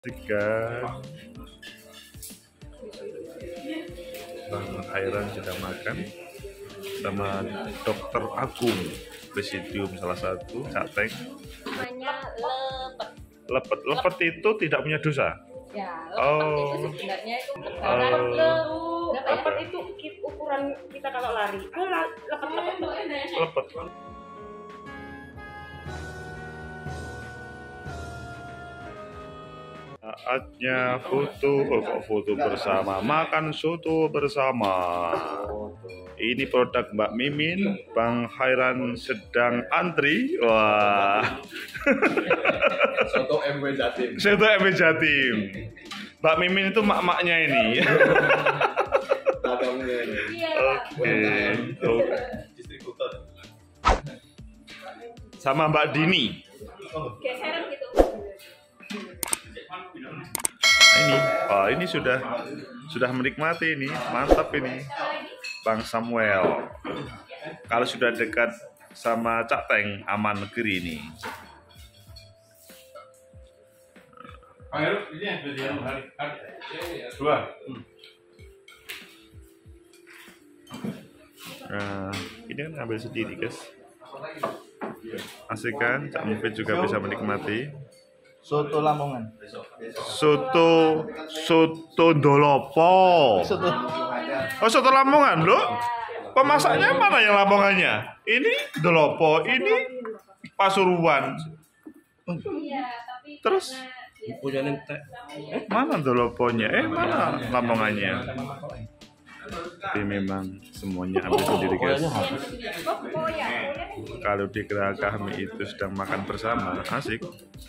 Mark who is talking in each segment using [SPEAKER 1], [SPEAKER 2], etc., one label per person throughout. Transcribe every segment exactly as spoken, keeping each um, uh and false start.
[SPEAKER 1] Tiga Bang Khairan sedang makan sama Dokter Agung, Presidium salah satu, Cateng.
[SPEAKER 2] Namanya lepet.
[SPEAKER 1] Lepet, lepet itu tidak punya dosa.
[SPEAKER 2] Ya, lepet
[SPEAKER 1] Oh.
[SPEAKER 2] itu sebenarnya itu
[SPEAKER 1] Oh.
[SPEAKER 2] lebaran le,
[SPEAKER 3] Lepet itu ukuran kita kalau lari. Ayo lepet-lepet.
[SPEAKER 1] Lepet. Saatnya foto, oh, kok foto bersama, makan soto bersama. Ini produk Mbak Mimin, Bang Khairan sedang antri. Wah.
[SPEAKER 4] Soto M W Jatim.
[SPEAKER 1] Soto M W Jatim. Mbak Mimin itu mak-maknya ini.
[SPEAKER 4] Dagangnya ini.
[SPEAKER 2] Iya.
[SPEAKER 1] Oke. Oke.
[SPEAKER 4] Distributor.
[SPEAKER 1] Sama Mbak Dini.
[SPEAKER 2] Geseran gitu.
[SPEAKER 1] Nah, ini, oh ini sudah sudah menikmati ini, mantap ini, Bang Samuel. Kalau sudah dekat sama Cak Teng, aman negeri ini. Nah, ini kan ngambil sendiri guys. Asik kan, Cak Mufid juga bisa menikmati.
[SPEAKER 5] Soto Lamongan.
[SPEAKER 1] Soto soto Ndolopo.
[SPEAKER 5] Soto.
[SPEAKER 1] Oh, soto Lamongan, loh. Pemasaknya mana yang Lamongannya? Ini Ndolopo, ini Pasuruan.
[SPEAKER 2] Iya, tapi
[SPEAKER 1] Terus?
[SPEAKER 2] karena
[SPEAKER 4] Punya nentek.
[SPEAKER 1] Eh, mana Ndoloponya? Eh, mana Lamongannya? Tapi memang semuanya ambil sendiri guys.
[SPEAKER 2] oh ya,
[SPEAKER 1] Kalau di Geraha kami itu sedang makan bersama, asik.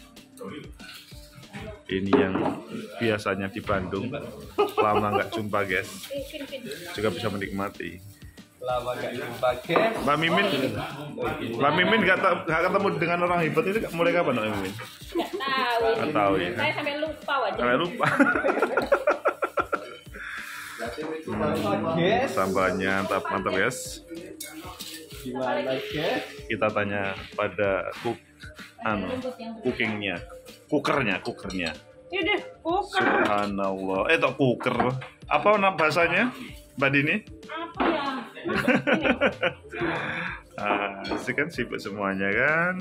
[SPEAKER 1] Ini yang biasanya di Bandung, lama nggak jumpa guys, juga bisa menikmati.
[SPEAKER 5] Lama gak jumpa guys.
[SPEAKER 1] Mbak Mimin, Mbak Mimin nggak ta- nggak ketemu dengan orang hebat itu mulai kapan Mbak Mimin?
[SPEAKER 2] nggak tahu.
[SPEAKER 1] Nggak tahu ya.
[SPEAKER 2] Saya sampai lupa wajah.
[SPEAKER 1] Sampai lupa.
[SPEAKER 5] Guys,
[SPEAKER 1] Sambalnya mantap mantap guys.
[SPEAKER 5] gimana guys?
[SPEAKER 1] Kita tanya pada cook, anu, cookingnya, cookernya, cookernya.
[SPEAKER 3] Ini deh, kuker.
[SPEAKER 1] Subhanallah. Eh, tok cooker. Apa nama bahasanya, Mbak Dini?
[SPEAKER 3] Apa ya?
[SPEAKER 1] Ah, sih kan sibuk semuanya kan.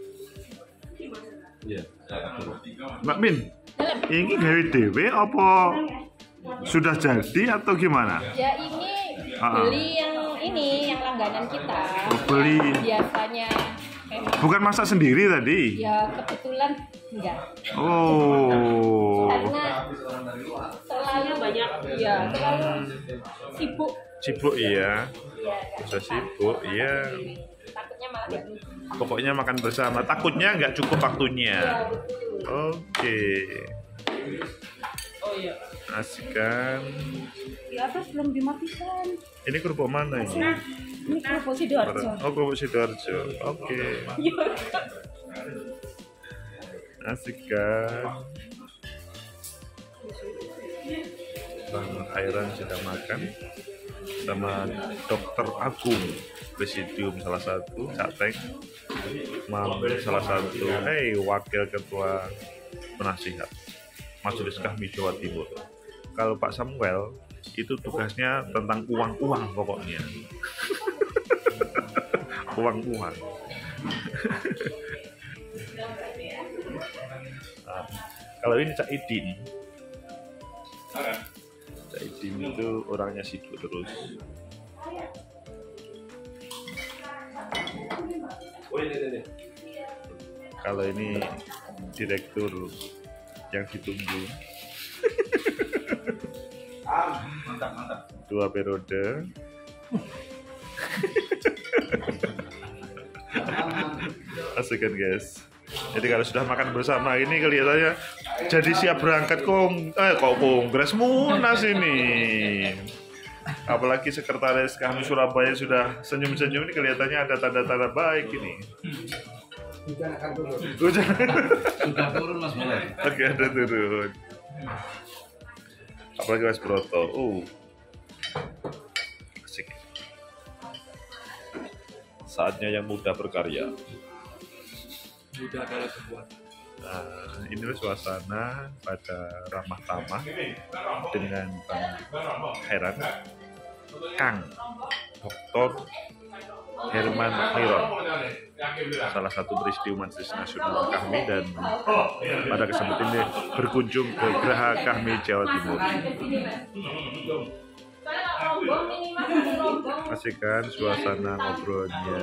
[SPEAKER 4] Iya.
[SPEAKER 1] Mbak Min, ini gawe dewe apa sudah jadi atau gimana?
[SPEAKER 2] Ya ini
[SPEAKER 1] Ah.
[SPEAKER 2] beli yang ini yang langganan kita.
[SPEAKER 1] Oh, beli.
[SPEAKER 2] Biasanya memang
[SPEAKER 1] Bukan masak sendiri tadi?
[SPEAKER 2] ya kebetulan enggak.
[SPEAKER 1] Oh,
[SPEAKER 2] Karena selalu
[SPEAKER 3] banyak.
[SPEAKER 2] ya terlalu sibuk.
[SPEAKER 1] sibuk iya.
[SPEAKER 2] Ya,
[SPEAKER 1] Bisa sibuk, iya.
[SPEAKER 2] takutnya malah nggak lucu.
[SPEAKER 1] Pokoknya makan bersama. Takutnya nggak cukup
[SPEAKER 2] Ya
[SPEAKER 1] waktunya.
[SPEAKER 2] betul.
[SPEAKER 1] Oke.
[SPEAKER 3] Oh iya.
[SPEAKER 1] Asik kan?
[SPEAKER 3] Di atas belum dimatikan.
[SPEAKER 1] Ini kerupuk mana ini?
[SPEAKER 3] Nah, ini kerupuk Sidoarjo.
[SPEAKER 1] Oh, kerupuk Sidoarjo. Oke.
[SPEAKER 3] Iya.
[SPEAKER 1] Asik kan? Bang Khairan sedang makan sama Dokter Agung, Presidium salah satu, Cateng, Mam salah satu, hey wakil ketua penasihat Majelis Kahmi Jawa Timur. Kalau Pak Samuel itu tugasnya tentang uang-uang pokoknya. Uang-uang. Nah, kalau ini Cak Idin, Cak Idin itu orangnya sibuk terus. Kalau ini direktur yang ditunggu.
[SPEAKER 5] Mantap, mantap.
[SPEAKER 1] Dua periode. Asik kan guys. Jadi kalau sudah makan bersama ini kelihatannya jadi siap berangkat kong eh kok kongres Munas ini. Apalagi sekretaris kami Surabaya sudah senyum-senyum ini kelihatannya ada tanda-tanda baik ini.
[SPEAKER 4] Hujan akan turun.
[SPEAKER 1] Hujan.
[SPEAKER 4] Sudah turun Mas Bro.
[SPEAKER 1] Oke, ada turun. Apalagi Mas Broto. Uh. Asik. Saatnya yang muda berkarya.
[SPEAKER 4] Mudah adalah kekuatan.
[SPEAKER 1] Nah, inilah suasana pada ramah tamah dengan Bang Khairan, Kang Doktor Herman Khairon, salah satu peristiwa Majelis Nasional Kahmi, dan pada kesempatan ini berkunjung ke Geraha Kahmi Jawa Timur. Kasihkan suasana ngobrolnya.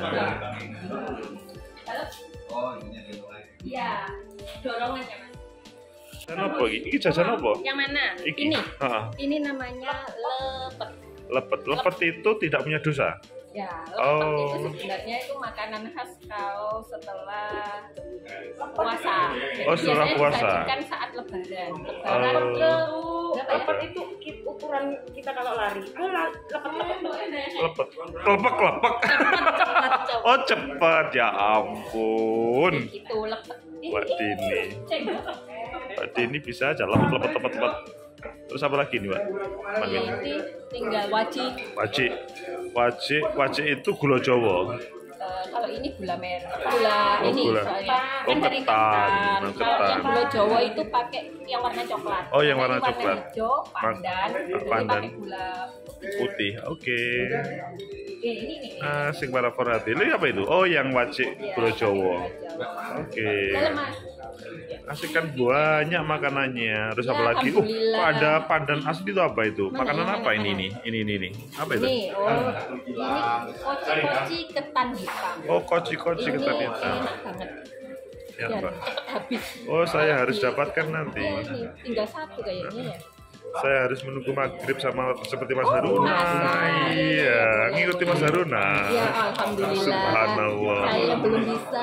[SPEAKER 2] Iya, dorongan ya mas.
[SPEAKER 1] Jajan apa ini? Ini jajan apa?
[SPEAKER 2] Yang mana?
[SPEAKER 1] Iki.
[SPEAKER 2] Ini.
[SPEAKER 1] Ah,
[SPEAKER 2] Ini namanya lepet.
[SPEAKER 1] lepet. Lepet itu tidak punya dosa.
[SPEAKER 2] Ya, lepet
[SPEAKER 1] Oh.
[SPEAKER 2] itu sebenarnya itu makanan khas kalau setelah puasa. Jadi
[SPEAKER 1] Oh, setelah
[SPEAKER 2] biasanya
[SPEAKER 1] puasa.
[SPEAKER 2] disajikan saat lebaran. Lebaran
[SPEAKER 1] Oh.
[SPEAKER 2] itu
[SPEAKER 3] Lepet itu ki- ukuran kita kalau lari. Ayo la- lepet-lepet.
[SPEAKER 1] Lepet. Kelepek, kelepek.
[SPEAKER 2] cepat.
[SPEAKER 1] Oh, cepat. Ya ampun.
[SPEAKER 2] Itu lepet.
[SPEAKER 1] Mbak Dini.
[SPEAKER 2] Cek.
[SPEAKER 1] Mbak Dini bisa aja lepet, lepet, lepet, lepet. Terus apa lagi nih, Mbak? Mamin.
[SPEAKER 2] Ini tinggal wajib.
[SPEAKER 1] Wajik. Wajik, wajik itu gula Jawa.
[SPEAKER 2] Eh, kalau ini gula merah, gula
[SPEAKER 1] Oh,
[SPEAKER 2] ini
[SPEAKER 1] gula.
[SPEAKER 2] soalnya
[SPEAKER 1] Oh,
[SPEAKER 2] kan dari
[SPEAKER 1] ketan.
[SPEAKER 2] ketan.
[SPEAKER 1] Oh,
[SPEAKER 2] Kalau
[SPEAKER 1] ketan.
[SPEAKER 2] yang gula Jawa itu pakai yang warna coklat.
[SPEAKER 1] Oh, yang
[SPEAKER 2] Kalau
[SPEAKER 1] warna
[SPEAKER 2] ini
[SPEAKER 1] coklat.
[SPEAKER 2] hijau, pandan,
[SPEAKER 1] Ah,
[SPEAKER 2] jadi
[SPEAKER 1] pandan.
[SPEAKER 2] pakai gula
[SPEAKER 1] Putih. Oke.
[SPEAKER 2] eh, ini nih.
[SPEAKER 1] Ah, sing para forati. Ini apa itu? Oh, yang wajik
[SPEAKER 2] Ya,
[SPEAKER 1] gula Jawa.
[SPEAKER 2] Jawa.
[SPEAKER 1] Oke.
[SPEAKER 2] Dalam, Mas.
[SPEAKER 1] Asik kan banyak makanannya. Terus
[SPEAKER 2] Ya,
[SPEAKER 1] apa lagi? Oh,
[SPEAKER 2] alhamdulillah.
[SPEAKER 1] ada pandan asli itu apa itu?
[SPEAKER 2] Mana,
[SPEAKER 1] Makanan
[SPEAKER 2] mana,
[SPEAKER 1] apa ini
[SPEAKER 2] mana?
[SPEAKER 1] nih? Ini ini nih. Apa itu?
[SPEAKER 2] Ini, oh, ini koci-koci ketan hitam.
[SPEAKER 1] Oh, koci-koci
[SPEAKER 2] Ini
[SPEAKER 1] ketan hitam.
[SPEAKER 2] enak banget.
[SPEAKER 1] Ya,
[SPEAKER 2] Dan
[SPEAKER 1] Mbak.
[SPEAKER 2] cepet habis.
[SPEAKER 1] Oh, saya harus dapatkan nanti.
[SPEAKER 2] Oh, ini tinggal satu kayaknya ya.
[SPEAKER 1] Saya harus menunggu maghrib sama seperti Mas Haruna.
[SPEAKER 2] masa?
[SPEAKER 1] Iya, ngikuti Mas Haruna.
[SPEAKER 2] Ya, alhamdulillah.
[SPEAKER 1] Subhanallah.
[SPEAKER 2] Saya belum bisa.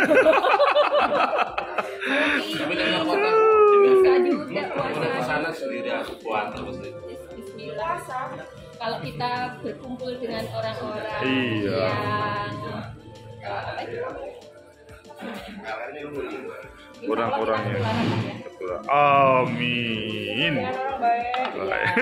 [SPEAKER 2] Bisa juga puasa.
[SPEAKER 4] sendiri aku puasa pasti.
[SPEAKER 2] Bismillah. Kalau kita berkumpul dengan orang-orang
[SPEAKER 1] Iya.
[SPEAKER 2] yang eh, apa itu?
[SPEAKER 1] Orang-orangnya.
[SPEAKER 2] Insya Allah kita
[SPEAKER 1] Betul. Amin.
[SPEAKER 3] Orang baik.
[SPEAKER 1] Baik.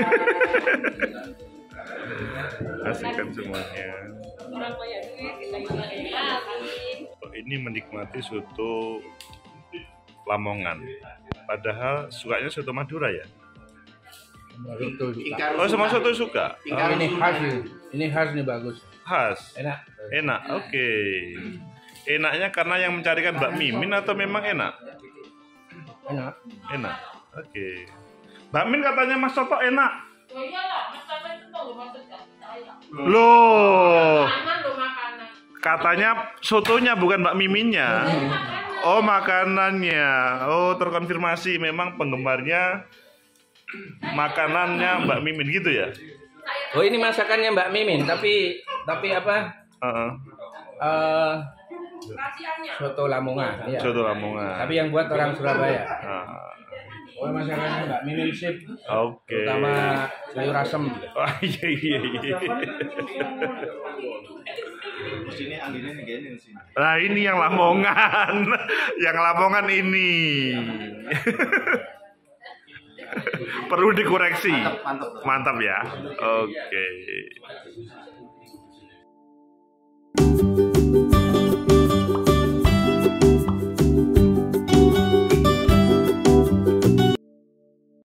[SPEAKER 1] Asik kan semuanya.
[SPEAKER 2] orang banyak duit kita gimana? Amin.
[SPEAKER 1] Ini menikmati soto Lamongan. Padahal sukanya soto Madura ya.
[SPEAKER 5] Soto suka.
[SPEAKER 1] Oh, semua soto suka.
[SPEAKER 5] Oh, ini khas ini. Ini khas nih bagus.
[SPEAKER 1] Khas.
[SPEAKER 5] Enak.
[SPEAKER 1] Enak. Oke. Enaknya karena yang mencarikan Mbak Mimin atau memang enak?
[SPEAKER 5] Enak.
[SPEAKER 1] Enak. Oke. Mbak Min katanya Mas Soto enak.
[SPEAKER 2] Oh iyalah, Mas Taman itu tahu maksudnya.
[SPEAKER 1] Loh,
[SPEAKER 2] Makanan lo makanan.
[SPEAKER 1] katanya sotonya bukan Mbak Miminnya. Oh, makanannya. Oh, terkonfirmasi memang penggemarnya makanannya Mbak Mimin gitu ya?
[SPEAKER 5] Oh, ini masakannya Mbak Mimin, tapi tapi apa?
[SPEAKER 1] Heeh.
[SPEAKER 5] Eh soto Lamongan. Iya.
[SPEAKER 1] Soto Lamongan.
[SPEAKER 5] Tapi yang buat orang Surabaya.
[SPEAKER 1] Nah,
[SPEAKER 5] Oh, masakannya Mbak Mimin sip.
[SPEAKER 1] oke.
[SPEAKER 5] Terutama sayur asem.
[SPEAKER 1] Oh, iya iya iya.
[SPEAKER 4] Sini anginnya gini sini.
[SPEAKER 1] Nah, ini yang Lamongan. Yang Lamongan ini. Perlu dikoreksi.
[SPEAKER 4] Mantap.
[SPEAKER 1] Mantap ya. Oke.